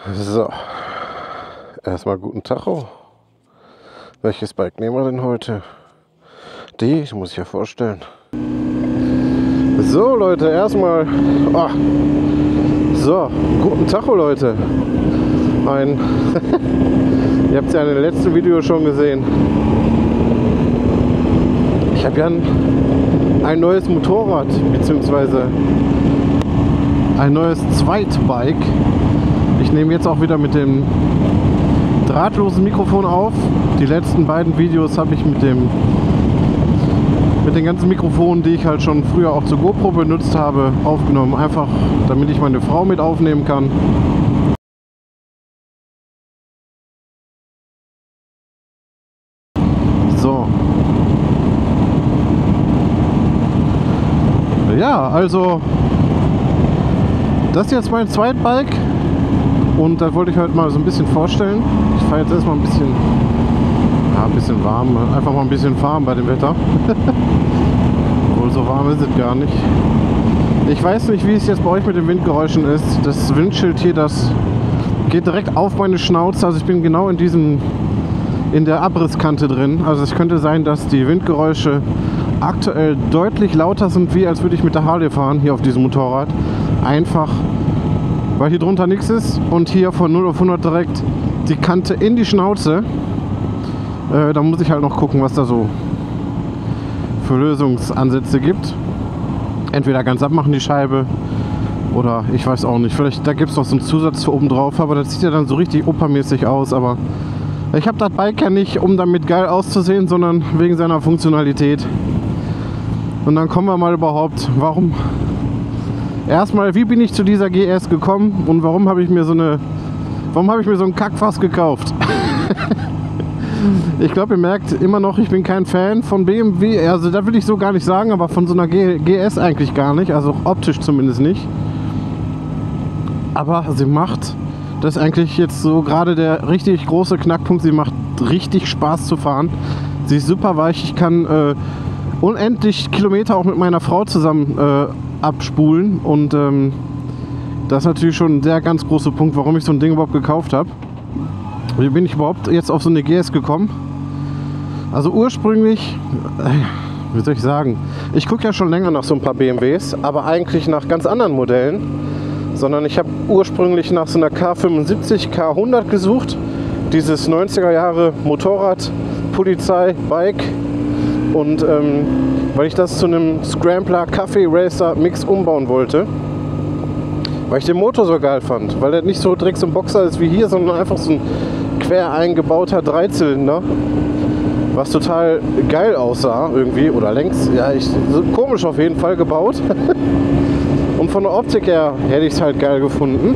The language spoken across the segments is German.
So, erstmal guten Tacho. Welches Bike nehmen wir denn heute? Die muss ich ja vorstellen. So Leute, erstmal. So, guten Tacho Leute. Ihr habt es ja in dem letzten Video schon gesehen. Ich habe ja ein neues Motorrad, beziehungsweise ein neues Zweitbike. Ich nehme jetzt auch wieder mit dem drahtlosen Mikrofon auf. Die letzten beiden Videos habe ich mit den ganzen Mikrofonen, die ich halt schon früher auch zur GoPro benutzt habe, aufgenommen. Einfach damit ich meine Frau mit aufnehmen kann. So. Ja, also das ist jetzt mein Zweitbike. Und da wollte ich heute mal so ein bisschen vorstellen. Ich fahre jetzt erstmal ein bisschen warm, einfach mal ein bisschen fahren bei dem Wetter. Wohl so warm ist es gar nicht. Ich weiß nicht, wie es jetzt bei euch mit den Windgeräuschen ist. Das Windschild hier, das geht direkt auf meine Schnauze. Also ich bin genau in der Abrisskante drin. Also es könnte sein, dass die Windgeräusche aktuell deutlich lauter sind, wie als würde ich mit der Harley fahren, hier auf diesem Motorrad. Einfach weil hier drunter nichts ist und hier von 0 auf 100 direkt die Kante in die Schnauze. Da muss ich halt noch gucken, was da so für Lösungsansätze gibt. Entweder ganz abmachen die Scheibe oder ich weiß auch nicht. Vielleicht da gibt es noch so einen Zusatz für oben drauf, aber das sieht ja dann so richtig opermäßig aus. Aber ich habe das Bike ja nicht, um damit geil auszusehen, sondern wegen seiner Funktionalität. Und dann kommen wir mal überhaupt, erstmal, wie bin ich zu dieser GS gekommen und warum habe ich mir so einen Kackfass gekauft? Ich glaube, ihr merkt immer noch, ich bin kein Fan von BMW, also da will ich so gar nicht sagen, aber von so einer GS eigentlich gar nicht, also optisch zumindest nicht. Aber sie macht, das ist eigentlich jetzt so gerade der richtig große Knackpunkt, sie macht richtig Spaß zu fahren. Sie ist super weich, ich kann unendlich Kilometer auch mit meiner Frau zusammen abspulen und das ist natürlich schon ein sehr ganz großer Punkt, warum ich so ein Ding überhaupt gekauft habe. Wie bin ich überhaupt jetzt auf so eine GS gekommen? Also ursprünglich, wie soll ich sagen, ich gucke ja schon länger nach so ein paar BMWs, aber eigentlich nach ganz anderen Modellen, sondern ich habe ursprünglich nach so einer K75, K100 gesucht, dieses 90er Jahre Motorrad, Polizei, Bike. Und weil ich das zu einem Scrambler Kaffee Racer Mix umbauen wollte, weil ich den Motor so geil fand, weil der nicht so direkt so ein Boxer ist wie hier, sondern einfach so ein quer eingebauter Dreizylinder, was total geil aussah irgendwie, oder längs, ja, so komisch auf jeden Fall gebaut. Und von der Optik her hätte ich es halt geil gefunden.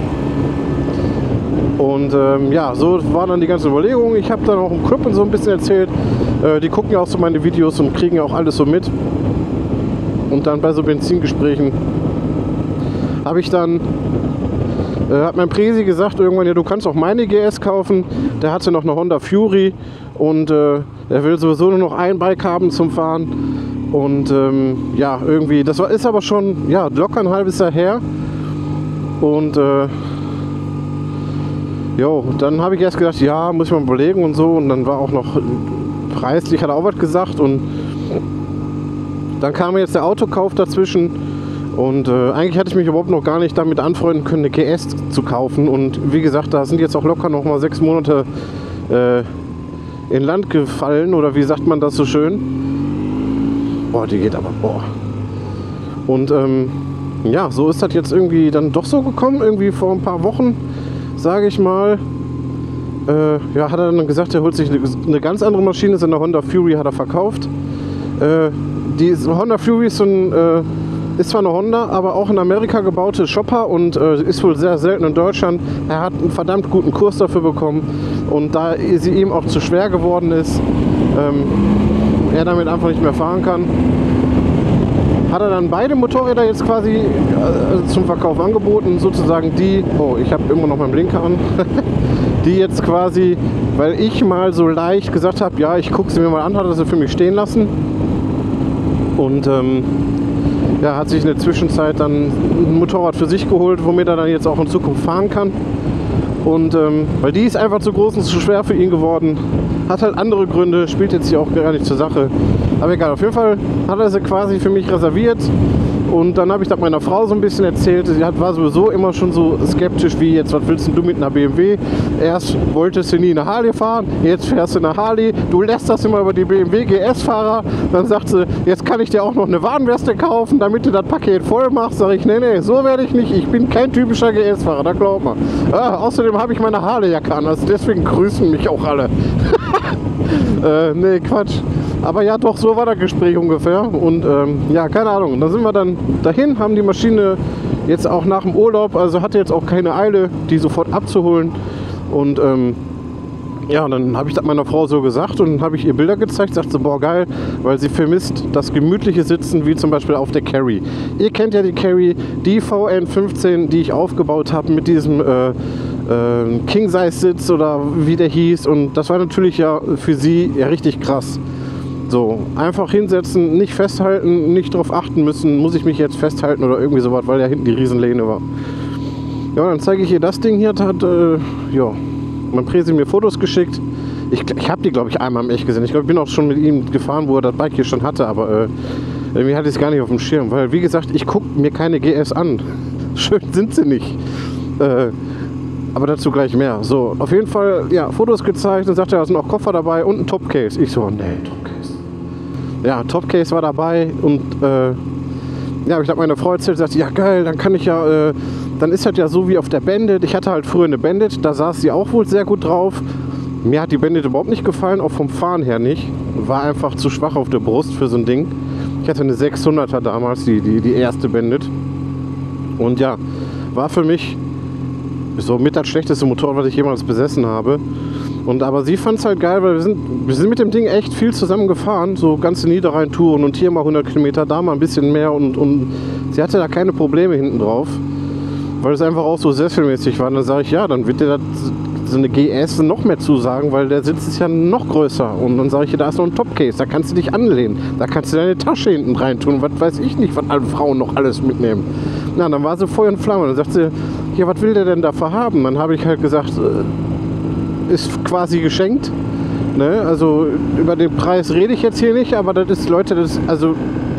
Und ja, so waren dann die ganzen Überlegungen. Ich habe dann auch im Club und so ein bisschen erzählt. Die gucken ja auch so meine Videos und kriegen ja auch alles so mit. Und dann bei so Benzingesprächen habe ich dann, hat mein Presi gesagt irgendwann, ja, du kannst auch meine GS kaufen. Der hatte noch eine Honda Fury und er will sowieso nur noch ein Bike haben zum Fahren. Und ja, irgendwie, ist aber schon ja, locker ein halbes Jahr her. Und dann habe ich erst gedacht, ja, muss ich mal überlegen und so. Und dann war auch noch preislich, hat er auch was gesagt. Und dann kam jetzt der Autokauf dazwischen. Und eigentlich hatte ich mich überhaupt noch gar nicht damit anfreunden können, eine GS zu kaufen. Und wie gesagt, da sind jetzt auch locker noch mal 6 Monate in Land gefallen. Oder wie sagt man das so schön? Boah, die geht aber, boah. Und ja, so ist das jetzt irgendwie dann doch so gekommen. Irgendwie vor ein paar Wochen, sage ich mal, ja, hat er dann gesagt, er holt sich eine ganz andere Maschine, seine Honda Fury hat er verkauft. Die Honda Fury ist ist zwar eine Honda, aber auch in Amerika gebaute Shopper und ist wohl sehr selten in Deutschland. Er hat einen verdammt guten Kurs dafür bekommen und da sie ihm auch zu schwer geworden ist, er damit einfach nicht mehr fahren kann, hat er dann beide Motorräder jetzt quasi zum Verkauf angeboten, sozusagen die, oh, ich habe immer noch meinen Blinker an, die jetzt quasi, weil ich mal so leicht gesagt habe, ja, ich gucke sie mir mal an, hat er sie für mich stehen lassen und ja, hat sich in der Zwischenzeit dann ein Motorrad für sich geholt, womit er dann jetzt auch in Zukunft fahren kann. Und weil die ist einfach zu groß und zu schwer für ihn geworden. Hat halt andere Gründe, spielt jetzt hier auch gar nicht zur Sache. Aber egal, auf jeden Fall hat er sie quasi für mich reserviert. Und dann habe ich das meiner Frau so ein bisschen erzählt. Sie war sowieso immer schon so skeptisch wie jetzt, was willst du mit einer BMW? Erst wolltest du nie eine Harley fahren, jetzt fährst du eine Harley. Du lässt das immer über die BMW GS-Fahrer. Dann sagt sie, jetzt kann ich dir auch noch eine Warnweste kaufen, damit du das Paket voll machst. Sag ich, nee, so werde ich nicht. Ich bin kein typischer GS-Fahrer, da glaub mal. Außerdem habe ich meine Harley-Jacke an, also deswegen grüßen mich auch alle. Nee, Quatsch. Aber ja, doch, so war das Gespräch ungefähr. Und ja, keine Ahnung. Da sind wir dann dahin, haben die Maschine jetzt auch nach dem Urlaub, also hatte jetzt auch keine Eile, die sofort abzuholen. Und ja, dann habe ich das meiner Frau so gesagt und habe ich ihr Bilder gezeigt. Sagt sie, boah, geil, weil sie vermisst das gemütliche Sitzen, wie zum Beispiel auf der Carry. Ihr kennt ja die Carry, die VN15, die ich aufgebaut habe mit diesem King-Size-Sitz oder wie der hieß. Und das war natürlich ja für sie ja richtig krass. So, einfach hinsetzen, nicht festhalten, nicht darauf achten müssen, muss ich mich jetzt festhalten oder irgendwie sowas, weil ja hinten die Riesenlehne war. Ja, dann zeige ich ihr das Ding hier, hat ja, mein Präsi mir Fotos geschickt. Ich habe die, glaube ich, einmal im Echt gesehen. Ich glaube, ich bin auch schon mit ihm gefahren, wo er das Bike hier schon hatte, aber irgendwie hatte ich es gar nicht auf dem Schirm, weil, wie gesagt, ich gucke mir keine GS an. Schön sind sie nicht. Aber dazu gleich mehr. So, auf jeden Fall, ja, Fotos gezeigt und sagte, da sind auch Koffer dabei und ein Topcase. Ich so, nee, Topcase. Ja, Topcase war dabei und ja, ich habe meiner Frau erzählt, sagte, ja geil, dann kann ich ja, dann ist das ja so wie auf der Bandit. Ich hatte halt früher eine Bandit, da saß sie auch wohl sehr gut drauf. Mir hat die Bandit überhaupt nicht gefallen, auch vom Fahren her nicht. War einfach zu schwach auf der Brust für so ein Ding. Ich hatte eine 600er damals, die erste Bandit. Und ja, war für mich so mit das schlechteste Motorrad, was ich jemals besessen habe. Und aber sie fand es halt geil, weil wir sind mit dem Ding echt viel zusammen gefahren, so ganze Niederrhein-Touren und hier mal 100 Kilometer, da mal ein bisschen mehr und sie hatte da keine Probleme hinten drauf, weil es einfach auch so sesselmäßig war. Und dann sage ich, ja, dann wird dir das so eine GS noch mehr zusagen, weil der Sitz ist ja noch größer. Und dann sage ich, da ist noch ein Topcase, da kannst du dich anlehnen, da kannst du deine Tasche hinten rein tun, was weiß ich nicht, was alle Frauen noch alles mitnehmen. Na, dann war sie Feuer und Flamme. Dann sagt sie, ja, was will der denn dafür haben? Dann habe ich halt gesagt, ist quasi geschenkt. Ne? Also über den Preis rede ich jetzt hier nicht, aber das ist, Leute, das also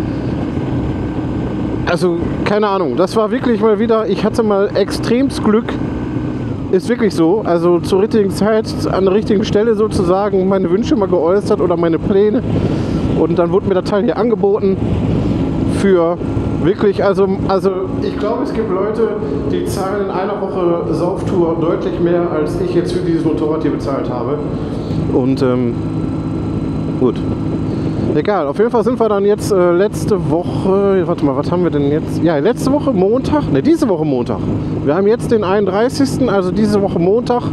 keine Ahnung. Das war wirklich mal wieder, ich hatte mal extremst Glück. Ist wirklich so. Also zur richtigen Zeit, an der richtigen Stelle sozusagen meine Wünsche mal geäußert oder meine Pläne. Und dann wurde mir der Teil hier angeboten für wirklich, also ich glaube, es gibt Leute, die zahlen in einer Woche Sauftour deutlich mehr, als ich jetzt für dieses Motorrad hier bezahlt habe. Und gut. Egal, auf jeden Fall sind wir dann jetzt letzte Woche, warte mal, was haben wir denn jetzt? Ja, letzte Woche Montag, ne, diese Woche Montag. Wir haben jetzt den 31., also diese Woche Montag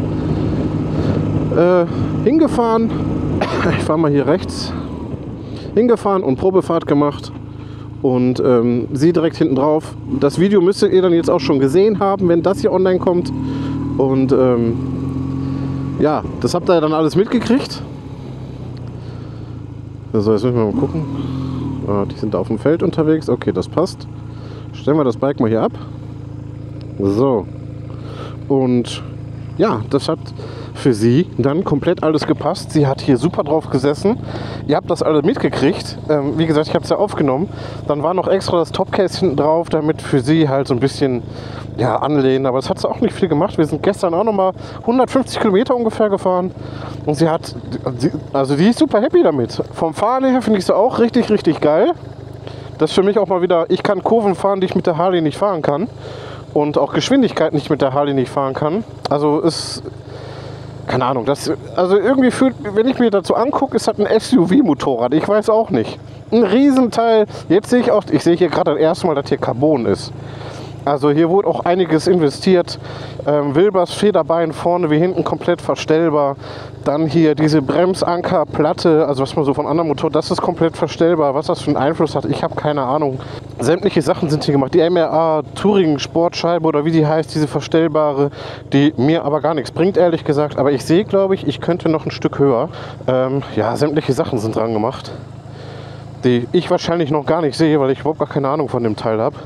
hingefahren. Ich fahre mal hier rechts. Hingefahren und Probefahrt gemacht. Und sie direkt hinten drauf. Das Video müsstet ihr dann jetzt auch schon gesehen haben, wenn das hier online kommt. Und ja, das habt ihr dann alles mitgekriegt. So, jetzt müssen wir mal gucken. Die sind auf dem Feld unterwegs. Okay, das passt. Stellen wir das Bike mal hier ab. So. Und ja, das hat für sie dann komplett alles gepasst. Sie hat hier super drauf gesessen. Ihr habt das alle mitgekriegt. Wie gesagt, ich habe es ja aufgenommen. Dann war noch extra das Topcase hinten drauf, damit für sie halt so ein bisschen ja, anlehnen. Aber das hat sie auch nicht viel gemacht. Wir sind gestern auch nochmal 150 Kilometer ungefähr gefahren. Und sie hat, also die ist super happy damit. Vom Fahren her finde ich sie auch richtig, richtig geil. Das ist für mich auch mal wieder, ich kann Kurven fahren, die ich mit der Harley nicht fahren kann. Und auch Geschwindigkeiten, die ich mit der Harley nicht fahren kann. Also ist, keine Ahnung, das, also irgendwie fühlt, wenn ich mir dazu angucke, ist das ein SUV-Motorrad. Ich weiß auch nicht. Ein Riesenteil. Jetzt sehe ich auch, ich sehe hier gerade das erste Mal, dass hier Carbon ist. Also hier wurde auch einiges investiert. Wilbers Federbein vorne wie hinten komplett verstellbar. Dann hier diese Bremsankerplatte, also was man so von anderen Motoren, das ist komplett verstellbar. Was das für einen Einfluss hat, ich habe keine Ahnung. Sämtliche Sachen sind hier gemacht. Die MRA Touring Sportscheibe oder wie die heißt, diese verstellbare, die mir aber gar nichts bringt, ehrlich gesagt. Aber ich sehe, glaube ich könnte noch ein Stück höher. Ja, sämtliche Sachen sind dran gemacht, die ich wahrscheinlich noch gar nicht sehe, weil ich überhaupt gar keine Ahnung von dem Teil habe.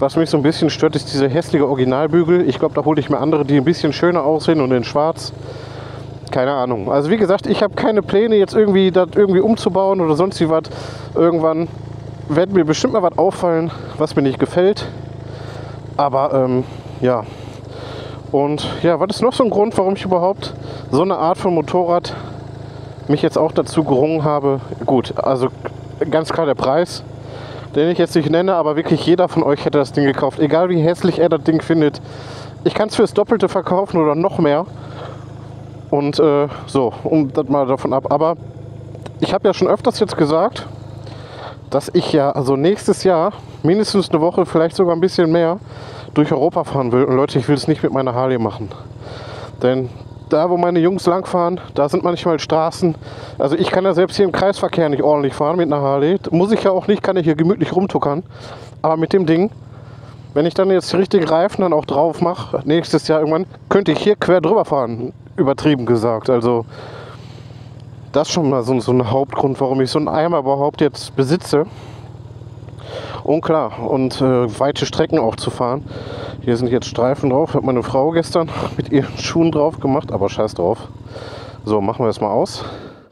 Was mich so ein bisschen stört, ist diese hässliche Originalbügel. Ich glaube, da hole ich mir andere, die ein bisschen schöner aussehen und in schwarz. Keine Ahnung. Also wie gesagt, ich habe keine Pläne, jetzt irgendwie das irgendwie umzubauen oder sonst wie was. Irgendwann wird mir bestimmt mal was auffallen, was mir nicht gefällt. Aber ja. Und ja, was ist noch so ein Grund, warum ich überhaupt so eine Art von Motorrad mich jetzt auch dazu gerungen habe? Gut, also ganz klar der Preis, den ich jetzt nicht nenne, aber wirklich jeder von euch hätte das Ding gekauft. Egal wie hässlich er das Ding findet. Ich kann es fürs Doppelte verkaufen oder noch mehr. Und so, um das mal davon ab. Aber ich habe ja schon öfters jetzt gesagt, dass ich ja also nächstes Jahr mindestens eine Woche, vielleicht sogar ein bisschen mehr, durch Europa fahren will. Und Leute, ich will es nicht mit meiner Harley machen. Denn da, wo meine Jungs langfahren, da sind manchmal Straßen. Also ich kann ja selbst hier im Kreisverkehr nicht ordentlich fahren mit einer Harley. Muss ich ja auch nicht, kann ich hier gemütlich rumtuckern. Aber mit dem Ding, wenn ich dann jetzt die richtigen Reifen dann auch drauf mache, nächstes Jahr irgendwann, könnte ich hier quer drüber fahren. Übertrieben gesagt. Also das ist schon mal so ein Hauptgrund, warum ich so einen Eimer überhaupt jetzt besitze. Und klar, und weite Strecken auch zu fahren. Hier sind jetzt Streifen drauf, hat meine Frau gestern mit ihren Schuhen drauf gemacht, aber scheiß drauf. So, machen wir das mal aus.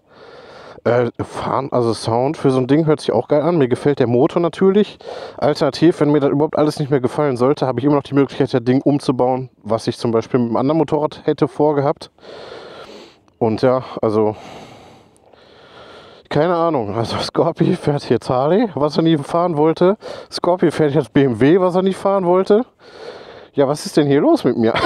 Fahren, also Sound für so ein Ding hört sich auch geil an. Mir gefällt der Motor natürlich. Alternativ, wenn mir das überhaupt alles nicht mehr gefallen sollte, habe ich immer noch die Möglichkeit, das Ding umzubauen, was ich zum Beispiel mit einem anderen Motorrad hätte vorgehabt. Und ja, also keine Ahnung. Also Scorpio fährt jetzt Harley, was er nie fahren wollte. Scorpio fährt jetzt BMW, was er nicht fahren wollte. Ja, was ist denn hier los mit mir?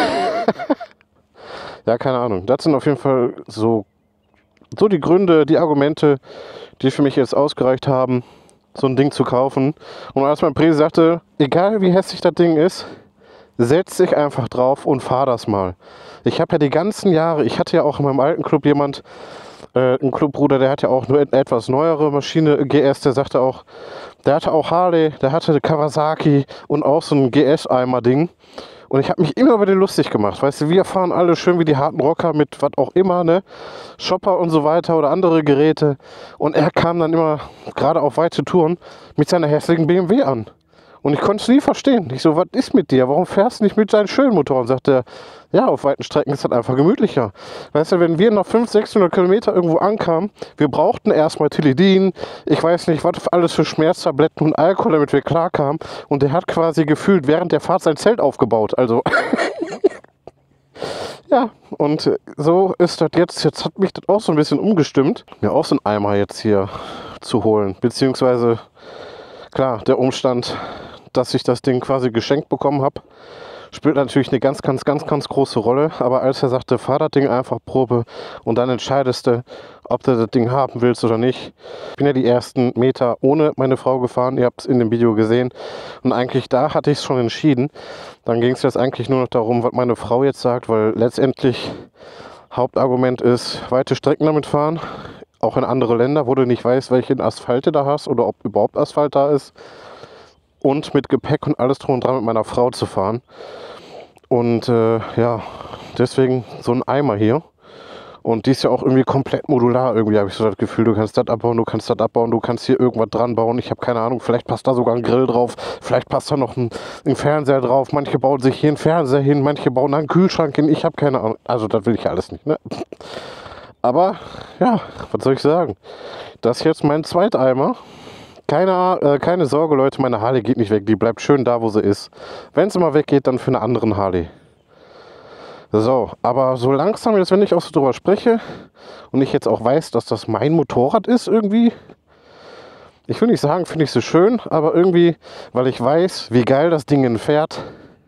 Ja, keine Ahnung. Das sind auf jeden Fall so die Gründe, die Argumente, die für mich jetzt ausgereicht haben, so ein Ding zu kaufen. Und als mein Prä sagte, egal wie hässlich das Ding ist, setz dich einfach drauf und fahr das mal. Ich habe ja die ganzen Jahre, ich hatte ja auch in meinem alten Club jemand, ein Clubbruder, der hat ja auch nur eine etwas neuere Maschine, GS, der sagte auch, der hatte auch Harley, der hatte Kawasaki und auch so ein GS-Eimer-Ding. Und ich habe mich immer über den lustig gemacht. Weißt du, wir fahren alle schön wie die harten Rocker mit was auch immer, ne? Shopper und so weiter oder andere Geräte. Und er kam dann immer, gerade auf weite Touren, mit seiner hässlichen BMW an. Und ich konnte es nie verstehen. Ich so, was ist mit dir? Warum fährst du nicht mit seinen schönen Motoren? Sagt er, ja, auf weiten Strecken ist das einfach gemütlicher. Weißt du, wenn wir nach 500, 600 Kilometer irgendwo ankamen, wir brauchten erstmal Tilidin, ich weiß nicht, was alles für Schmerztabletten und Alkohol, damit wir klarkamen. Und der hat quasi gefühlt während der Fahrt sein Zelt aufgebaut. Also, ja, und so ist das jetzt. Jetzt hat mich das auch so ein bisschen umgestimmt, mir auch so einen Eimer jetzt hier zu holen. Beziehungsweise, klar, der Umstand, dass ich das Ding quasi geschenkt bekommen habe, spielt natürlich eine ganz große Rolle. Aber als er sagte, fahr das Ding einfach Probe und dann entscheidest du, ob du das Ding haben willst oder nicht. Ich bin ja die ersten Meter ohne meine Frau gefahren, ihr habt es in dem Video gesehen. Und eigentlich da hatte ich es schon entschieden. Dann ging es jetzt eigentlich nur noch darum, was meine Frau jetzt sagt, weil letztendlich Hauptargument ist, weite Strecken damit fahren. Auch in andere Länder, wo du nicht weißt, welchen Asphalt du da hast oder ob überhaupt Asphalt da ist. Und mit Gepäck und alles drum und dran mit meiner Frau zu fahren. Und ja, deswegen so ein Eimer hier. Und die ist ja auch irgendwie komplett modular. Irgendwie habe ich so das Gefühl, du kannst das abbauen, du kannst das abbauen, du kannst hier irgendwas dran bauen. Ich habe keine Ahnung, vielleicht passt da sogar ein Grill drauf, vielleicht passt da noch ein Fernseher drauf. Manche bauen sich hier einen Fernseher hin, manche bauen da einen Kühlschrank hin. Ich habe keine Ahnung. Also das will ich alles nicht, ne? Aber ja, was soll ich sagen? Das ist jetzt mein Zweiteimer. Keine Sorge, Leute, meine Harley geht nicht weg. Die bleibt schön da, wo sie ist. Wenn sie mal weggeht, dann für eine anderen Harley. So, aber so langsam, jetzt wenn ich auch so drüber spreche und ich jetzt auch weiß, dass das mein Motorrad ist irgendwie. Ich will nicht sagen, finde ich so schön, aber irgendwie, weil ich weiß, wie geil das Ding fährt,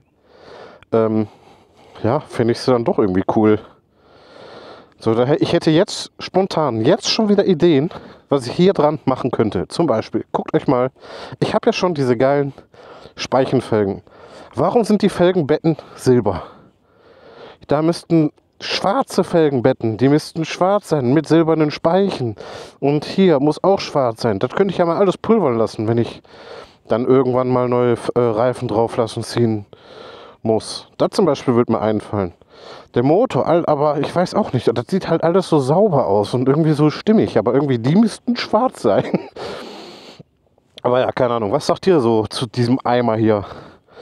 ja, finde ich es dann doch irgendwie cool. So, ich hätte jetzt spontan, jetzt schon wieder Ideen, was ich hier dran machen könnte. Zum Beispiel, guckt euch mal, ich habe ja schon diese geilen Speichenfelgen. Warum sind die Felgenbetten silber? Da müssten schwarze Felgenbetten, die müssten schwarz sein, mit silbernen Speichen. Und hier muss auch schwarz sein. Das könnte ich ja mal alles pulvern lassen, wenn ich dann irgendwann mal neue Reifen drauf lassen ziehen muss. Das zum Beispiel würde mir einfallen. Der Motor, aber ich weiß auch nicht, das sieht halt alles so sauber aus und irgendwie so stimmig, aber irgendwie die müssten schwarz sein. Aber ja, keine Ahnung, was sagt ihr so zu diesem Eimer hier?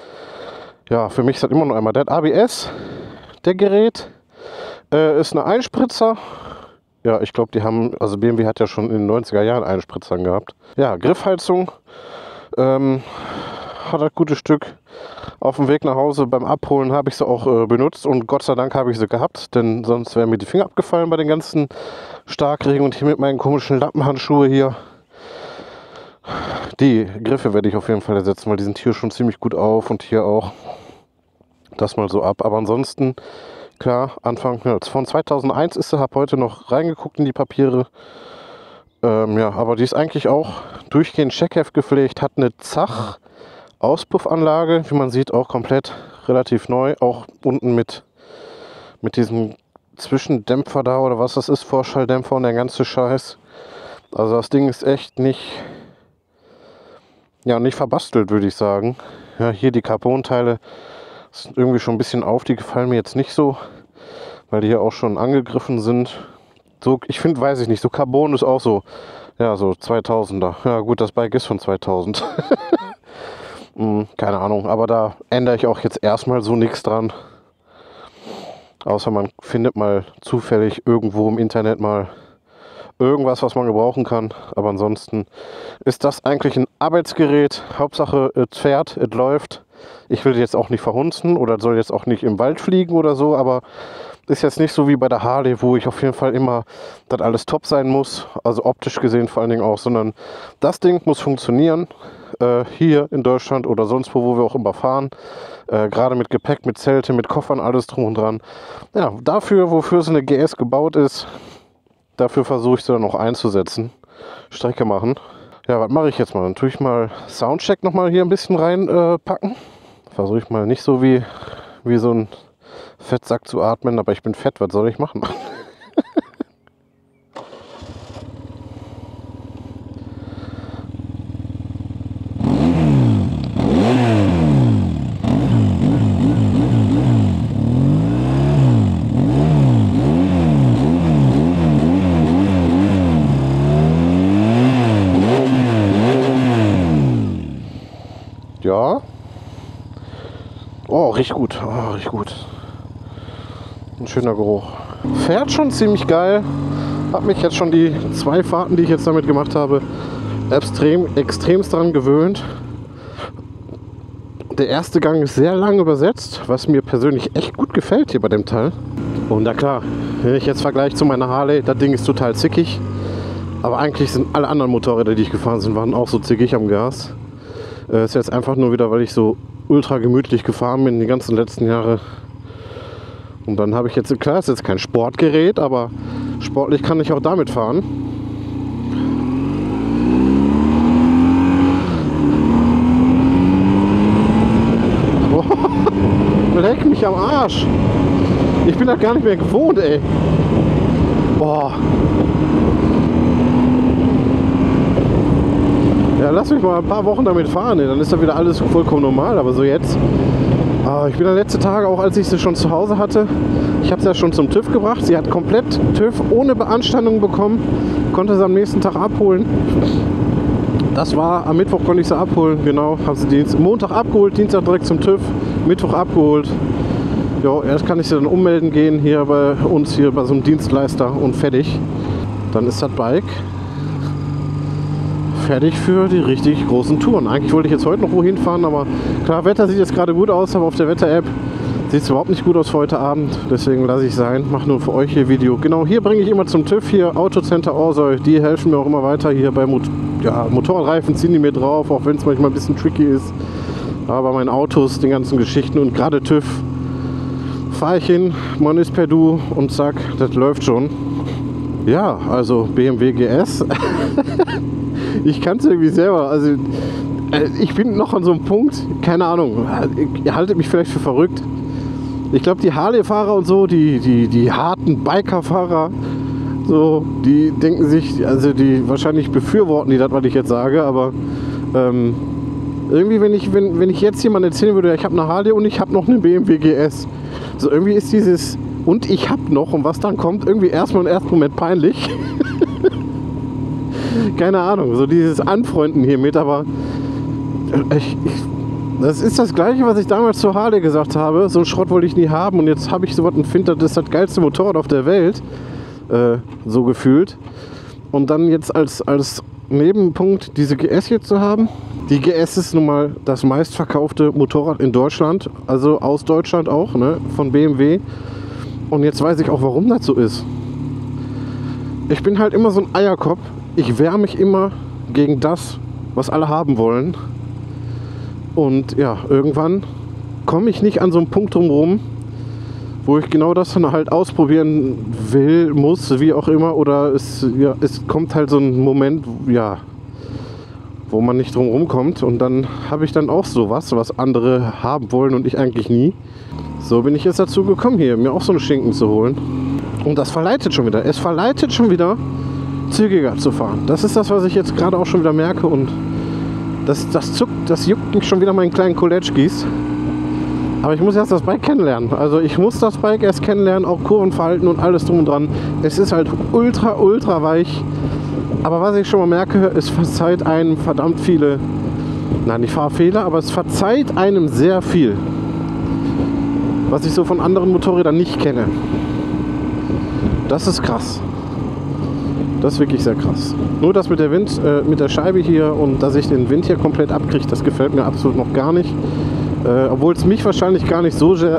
Ja, für mich ist das immer noch einmal der ABS, der Gerät, ist eine Einspritzer. Ja, ich glaube, die haben, also BMW hat ja schon in den 90er Jahren Einspritzern gehabt. Ja, Griffheizung, hat das gute Stück. Auf dem Weg nach Hause beim Abholen habe ich sie auch benutzt und Gott sei Dank habe ich sie gehabt, denn sonst wären mir die Finger abgefallen bei den ganzen Starkregen und hier mit meinen komischen Lappenhandschuhe hier. Die Griffe werde ich auf jeden Fall ersetzen, weil die sind hier schon ziemlich gut auf und hier auch. Das mal so ab. Aber ansonsten, klar, Anfang von 2001 ist sie, habe heute noch reingeguckt in die Papiere. Ja, aber die ist eigentlich auch durchgehend Checkheft gepflegt, hat eine Zach Auspuffanlage, wie man sieht, auch komplett relativ neu, auch unten mit diesem Zwischendämpfer da oder was das ist, Vorschalldämpfer und der ganze Scheiß. Also das Ding ist echt nicht verbastelt, würde ich sagen. Ja, hier die Carbon-Teile sind irgendwie schon ein bisschen auf, die gefallen mir jetzt nicht so, weil die hier auch schon angegriffen sind. So, ich finde, weiß ich nicht, so Carbon ist auch so, ja, so 2000er. Ja gut, das Bike ist von 2000. Keine Ahnung, aber da ändere ich auch jetzt erstmal so nichts dran. Außer man findet mal zufällig irgendwo im Internet mal irgendwas, was man gebrauchen kann. Aber ansonsten ist das eigentlich ein Arbeitsgerät. Hauptsache, es fährt, es läuft. Ich will jetzt auch nicht verhunzen oder soll jetzt auch nicht im Wald fliegen oder so, aber ist jetzt nicht so wie bei der Harley, wo ich auf jeden Fall immer, dass alles top sein muss, also optisch gesehen vor allen Dingen auch, sondern das Ding muss funktionieren, hier in Deutschland oder sonst wo wir auch immer fahren, gerade mit Gepäck, mit Zelte, mit Koffern, alles drum und dran. Ja, dafür, wofür so eine GS gebaut ist, dafür versuche ich sie dann auch einzusetzen, Strecke machen. Ja, was mache ich jetzt mal? Dann tue ich mal Soundcheck nochmal hier ein bisschen reinpacken. Versuche ich mal nicht so wie so ein Fettsack zu atmen, aber ich bin fett, was soll ich machen? Ja. Oh, riecht gut. Oh, riecht gut. Ein schöner Geruch. Fährt schon ziemlich geil. Habe mich jetzt schon die 2 Fahrten, die ich jetzt damit gemacht habe, extremst daran gewöhnt. Der erste Gang ist sehr lang übersetzt, was mir persönlich echt gut gefällt hier bei dem Teil. Und na klar, wenn ich jetzt vergleiche zu meiner Harley, das Ding ist total zickig. Aber eigentlich sind alle anderen Motorräder, die ich gefahren bin, waren auch so zickig am Gas. Ist jetzt einfach nur wieder, weil ich so ultra gemütlich gefahren bin die ganzen letzten Jahre. Und dann habe ich jetzt, klar, ist jetzt kein Sportgerät, aber sportlich kann ich auch damit fahren. Oh, leck mich am Arsch. Ich bin das gar nicht mehr gewohnt, ey. Boah. Ja, lass mich mal ein paar Wochen damit fahren, ey. Dann ist da wieder alles vollkommen normal, aber so jetzt. Ich bin der letzte Tage, auch als ich sie schon zu Hause hatte, ich habe sie ja schon zum TÜV gebracht. Sie hat komplett TÜV ohne Beanstandung bekommen, konnte sie am nächsten Tag abholen. Das war, am Mittwoch konnte ich sie abholen, genau, habe sie Montag abgeholt, Dienstag direkt zum TÜV, Mittwoch abgeholt. Ja, erst kann ich sie dann ummelden gehen, hier bei uns, hier bei so einem Dienstleister und fertig. Dann ist das Bike fertig für die richtig großen Touren. Eigentlich wollte ich jetzt heute noch wohin fahren, aber klar, Wetter sieht jetzt gerade gut aus, aber auf der Wetter-App sieht es überhaupt nicht gut aus für heute Abend. Deswegen lasse ich es sein, mache nur für euch hier Video. Genau, hier bringe ich immer zum TÜV, hier Autocenter Orsoy, die helfen mir auch immer weiter. Hier bei Motorradreifen ziehen die mir drauf, auch wenn es manchmal ein bisschen tricky ist. Aber bei meinen Autos, den ganzen Geschichten und gerade TÜV, fahre ich hin, man ist per Du und zack, das läuft schon. Ja, also BMW GS. Ich kann es irgendwie selber, also ich bin noch an so einem Punkt, keine Ahnung, ihr haltet mich vielleicht für verrückt. Ich glaube, die Harley-Fahrer und so, die harten Biker-Fahrer, so, die denken sich, also die wahrscheinlich befürworten die das, was ich jetzt sage, aber irgendwie, wenn ich jetzt jemandem erzählen würde, ich habe eine Harley und ich habe noch eine BMW GS, so irgendwie ist dieses und ich habe noch und was dann kommt, irgendwie erstmal im ersten Moment peinlich. Keine Ahnung, so dieses Anfreunden hiermit, aber Das ist das Gleiche, was ich damals zu Harley gesagt habe. So einen Schrott wollte ich nie haben und jetzt habe ich sowas und finde, das ist das geilste Motorrad auf der Welt. So gefühlt. Und dann jetzt als Nebenpunkt diese GS hier zu haben. Die GS ist nun mal das meistverkaufte Motorrad in Deutschland, also aus Deutschland auch, ne, von BMW. Und jetzt weiß ich auch, warum das so ist. Ich bin halt immer so ein Eierkopf. Ich wehre mich immer gegen das, was alle haben wollen. Und ja, irgendwann komme ich nicht an so einen Punkt drumherum, wo ich genau das dann halt ausprobieren will, muss, wie auch immer. Oder es kommt halt so ein Moment, ja, wo man nicht drum rumkommt. Und dann habe ich dann auch sowas, was andere haben wollen und ich eigentlich nie. So bin ich jetzt dazu gekommen, hier mir auch so einen Schinken zu holen. Und das verleitet schon wieder. Es verleitet schon wieder, zügiger zu fahren. Das ist das, was ich jetzt gerade auch schon wieder merke. Und das juckt mich schon wieder meinen kleinen Koletschkis. Aber ich muss erst das Bike kennenlernen. Also ich muss das Bike erst kennenlernen, auch Kurvenverhalten und alles drum und dran. Es ist halt ultra, ultra weich. Aber was ich schon mal merke, es verzeiht einem verdammt viele, nein, nicht Fahrfehler, aber es verzeiht einem sehr viel. Was ich so von anderen Motorrädern nicht kenne. Das ist krass. Das ist wirklich sehr krass. Nur das mit der Scheibe hier und dass ich den Wind hier komplett abkriege, das gefällt mir absolut noch gar nicht. Obwohl es mich wahrscheinlich gar nicht so sehr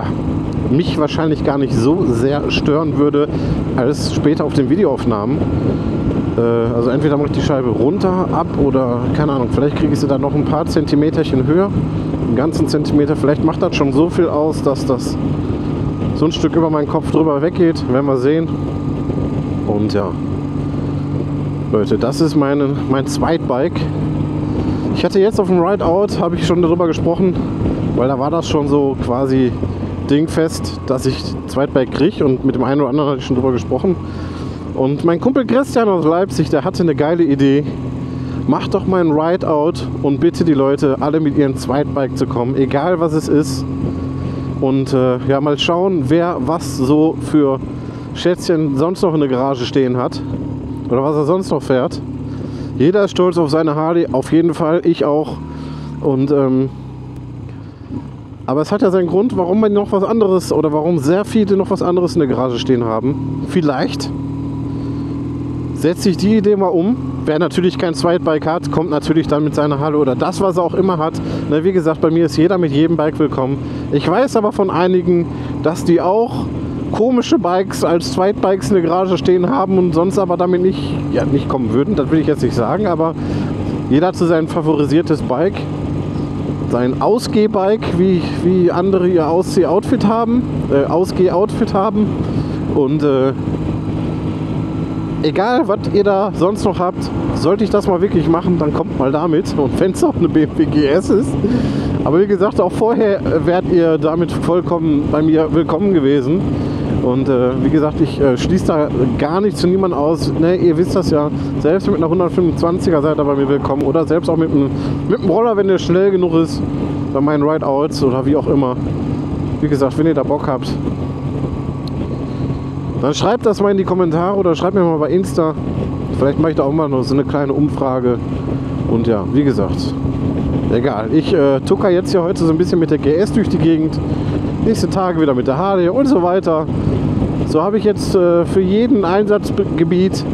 stören würde, als später auf den Videoaufnahmen. Also entweder mache ich die Scheibe runter, ab oder keine Ahnung, vielleicht kriege ich sie dann noch ein paar Zentimeterchen höher, einen ganzen Zentimeter. Vielleicht macht das schon so viel aus, dass das so ein Stück über meinen Kopf drüber weggeht. Werden wir sehen. Und ja, Leute, das ist mein Zweitbike. Ich hatte jetzt auf dem Rideout, habe ich schon darüber gesprochen, weil da war das schon so quasi dingfest, dass ich Zweitbike kriege und mit dem einen oder anderen hatte ich schon drüber gesprochen. Und mein Kumpel Christian aus Leipzig, der hatte eine geile Idee. Mach doch mal ein Rideout und bitte die Leute, alle mit ihrem Zweitbike zu kommen, egal was es ist. Und ja, mal schauen, wer was so für Schätzchen sonst noch in der Garage stehen hat oder was er sonst noch fährt. Jeder ist stolz auf seine Harley, auf jeden Fall, ich auch. Und aber es hat ja seinen Grund, warum man noch was anderes oder warum sehr viele noch was anderes in der Garage stehen haben. Vielleicht setzt sich die Idee mal um. Wer natürlich kein Zweitbike hat, kommt natürlich dann mit seiner Harley oder das, was er auch immer hat. Na, wie gesagt, bei mir ist jeder mit jedem Bike willkommen. Ich weiß aber von einigen, dass die auch komische Bikes als Zweitbikes in der Garage stehen haben und sonst aber damit nicht kommen würden. Das will ich jetzt nicht sagen, aber jeder hat so sein favorisiertes Bike. Sein Ausgeh-Bike, wie andere ihr Ausgeh-Outfit haben. Und egal, was ihr da sonst noch habt, sollte ich das mal wirklich machen, dann kommt mal damit. Und wenn es auch eine BMW GS ist. Aber wie gesagt, auch vorher wärt ihr damit vollkommen bei mir willkommen gewesen. Und wie gesagt, ich schließe da gar nicht zu niemandem aus. Ne, ihr wisst das ja, selbst mit einer 125er seid ihr bei mir willkommen. Oder selbst auch mit einem Roller, wenn der schnell genug ist, bei meinen Rideouts oder wie auch immer. Wie gesagt, wenn ihr da Bock habt, dann schreibt das mal in die Kommentare oder schreibt mir mal bei Insta. Vielleicht mache ich da auch mal noch so eine kleine Umfrage. Und ja, wie gesagt, egal. Ich tucker jetzt hier heute so ein bisschen mit der GS durch die Gegend. Nächste Tage wieder mit der Harley und so weiter. So habe ich jetzt für jedes Einsatzgebiet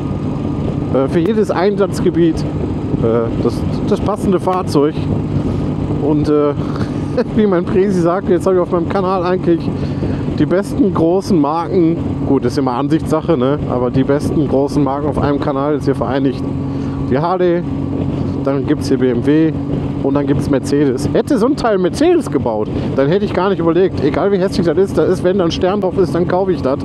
das passende Fahrzeug. Und wie mein Presi sagt, jetzt habe ich auf meinem Kanal eigentlich die besten großen Marken, gut, ist immer Ansichtssache, ne? Aber die besten großen Marken auf einem Kanal ist hier vereinigt. Die Harley, dann gibt es hier BMW und dann gibt es Mercedes. Hätte so ein Teil Mercedes gebaut, dann hätte ich gar nicht überlegt, egal wie hässlich das ist, wenn da ein Stern drauf ist, dann kaufe ich das.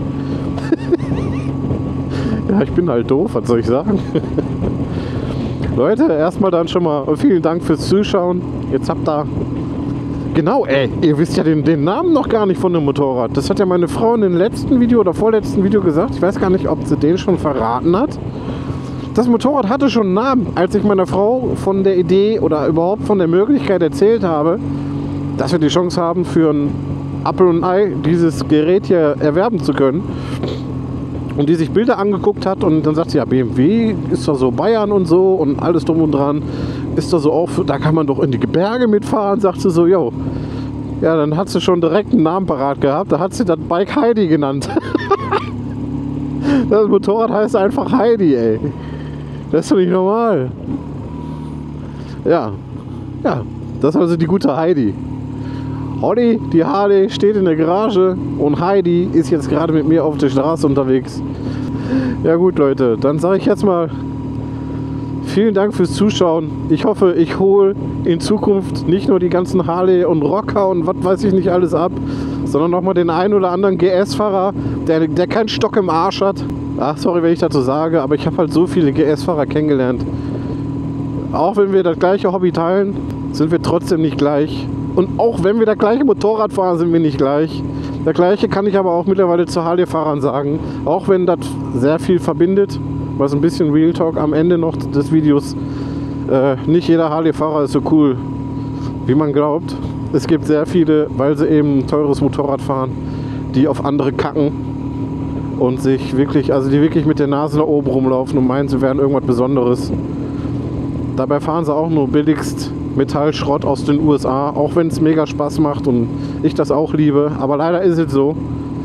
Ja, ich bin halt doof, was soll ich sagen? Leute, erstmal dann schon mal vielen Dank fürs Zuschauen. Jetzt habt ihr... Genau, ihr wisst ja den Namen noch gar nicht von dem Motorrad. Das hat ja meine Frau in dem letzten Video oder vorletzten Video gesagt. Ich weiß gar nicht, ob sie den schon verraten hat. Das Motorrad hatte schon einen Namen. Als ich meiner Frau von der Idee oder überhaupt von der Möglichkeit erzählt habe, dass wir die Chance haben, für ein Apfel und ein Ei dieses Gerät hier erwerben zu können. Und die sich Bilder angeguckt hat und dann sagt sie, ja, BMW ist doch so Bayern und so und alles drum und dran. ist da so auf, da kann man doch in die Berge mitfahren, sagt sie so, jo. Ja, dann hat sie schon direkt einen Namen parat gehabt, da hat sie das Bike Heidi genannt. Das Motorrad heißt einfach Heidi, ey. Das ist doch nicht normal. Ja, das ist also die gute Heidi. Holly, die Harley, steht in der Garage und Heidi ist jetzt gerade mit mir auf der Straße unterwegs. Ja gut, Leute, dann sage ich jetzt mal vielen Dank fürs Zuschauen. Ich hoffe, ich hole in Zukunft nicht nur die ganzen Harley und Rocker und was weiß ich nicht alles ab, sondern nochmal den einen oder anderen GS-Fahrer, der keinen Stock im Arsch hat. Ach, sorry, wenn ich dazu sage, aber ich habe halt so viele GS-Fahrer kennengelernt. Auch wenn wir das gleiche Hobby teilen, sind wir trotzdem nicht gleich. Und auch wenn wir das gleiche Motorrad fahren, sind wir nicht gleich. Das gleiche kann ich aber auch mittlerweile zu Harley-Fahrern sagen. Auch wenn das sehr viel verbindet, was ein bisschen Real Talk am Ende noch des Videos. Nicht jeder Harley-Fahrer ist so cool, wie man glaubt. Es gibt sehr viele, weil sie eben ein teures Motorrad fahren, die auf andere kacken und sich wirklich, also die wirklich mit der Nase nach oben rumlaufen und meinen, sie wären irgendwas Besonderes. Dabei fahren sie auch nur billigst Metallschrott aus den USA, auch wenn es mega Spaß macht und ich das auch liebe. Aber leider ist es so.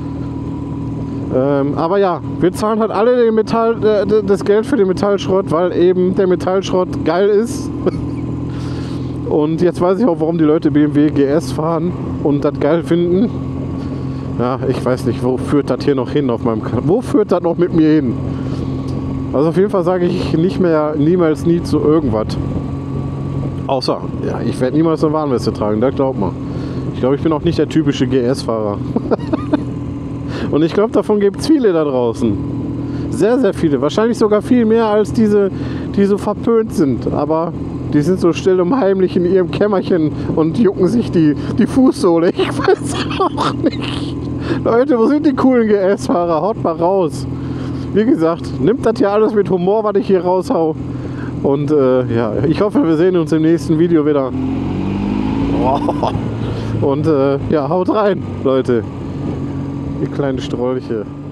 Aber ja, wir zahlen halt alle das Geld für den Metallschrott, weil eben der Metallschrott geil ist. Und jetzt weiß ich auch, warum die Leute BMW GS fahren und das geil finden. Ja, ich weiß nicht, wo führt das hier noch hin auf meinem Kanal? Wo führt das noch mit mir hin? Also auf jeden Fall sage ich nicht mehr, niemals nie zu irgendwas. Außer, ja, ich werde niemals eine Warnweste tragen, das glaubt man. Ich glaube, ich bin auch nicht der typische GS-Fahrer. Und ich glaube, davon gibt es viele da draußen. Sehr, sehr viele. Wahrscheinlich sogar viel mehr als diese, die so verpönt sind. Aber die sind so still und heimlich in ihrem Kämmerchen und jucken sich die Fußsohle. Ich weiß auch nicht. Leute, wo sind die coolen GS-Fahrer? Haut mal raus. Wie gesagt, nimmt das ja alles mit Humor, was ich hier raushau. Und ja, ich hoffe, wir sehen uns im nächsten Video wieder. Und ja, haut rein, Leute. Ihr kleinen Strolche.